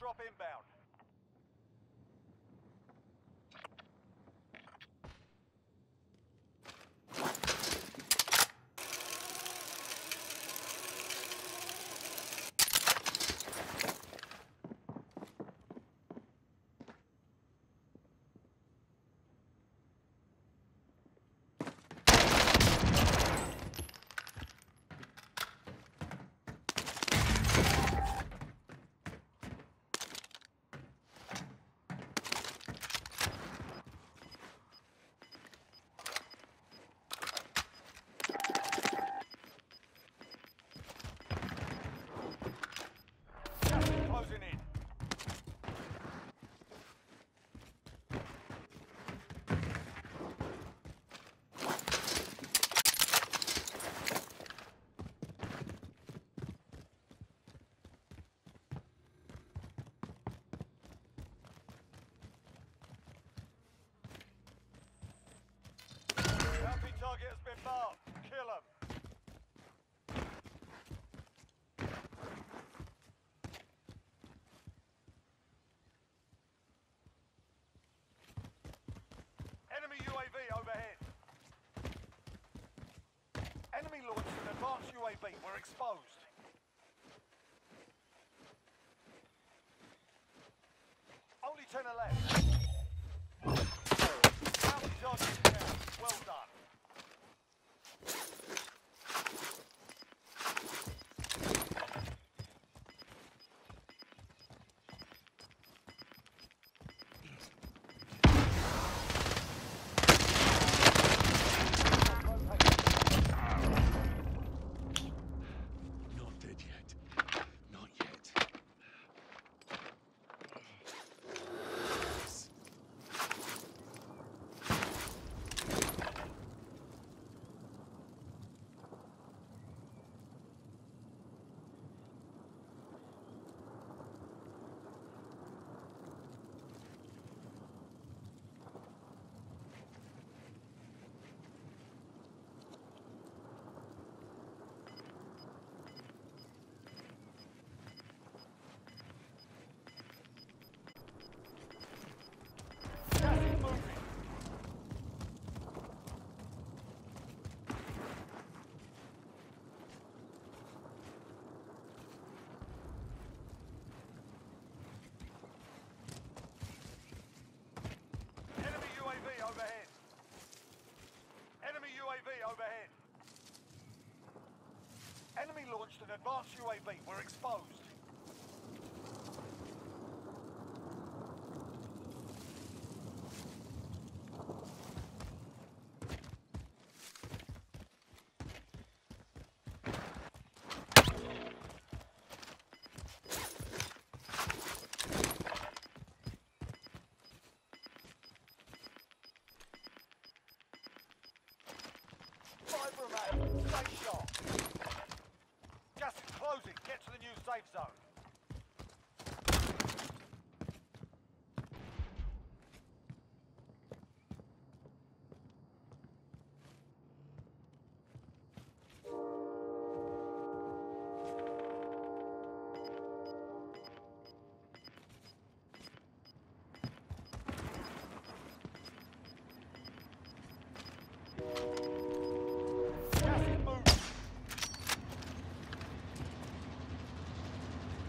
drop inbound. Closing in. Bounty target has been marked. Kill him. Enemy UAV overhead. Enemy launched an advanced UAV. We're exposed. Only 10 are left. Bounty target down. Well done. Not dead yet. Not yet. Gas is moving. Enemy UAV overhead. Enemy UAV overhead. Enemy launched an advanced UAV. We're exposed. Five remain. Stay sharp. Gas is closing. Get to the new safe zone. Gas is moving.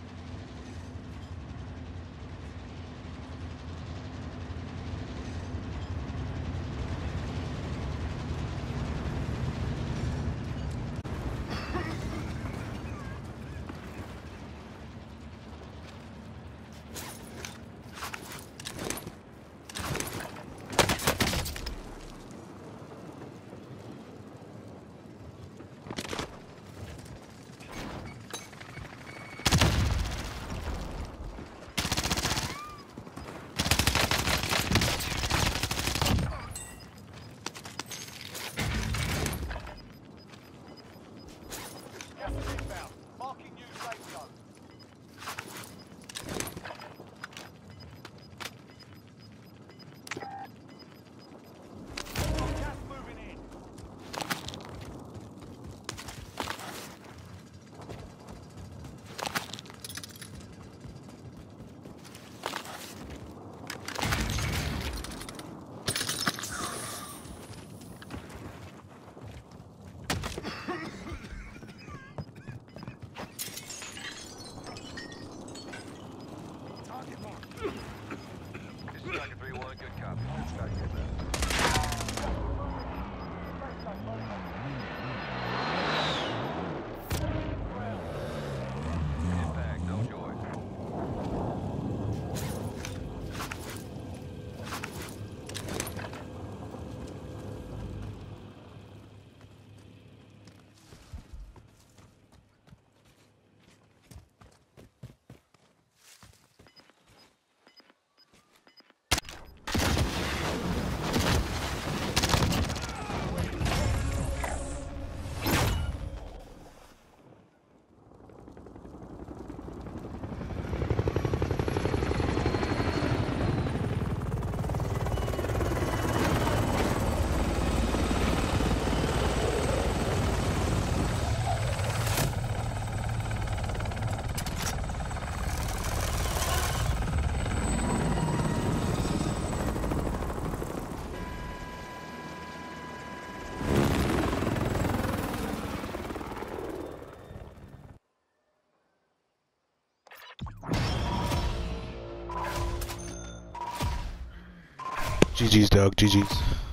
GG's, dog. GG's.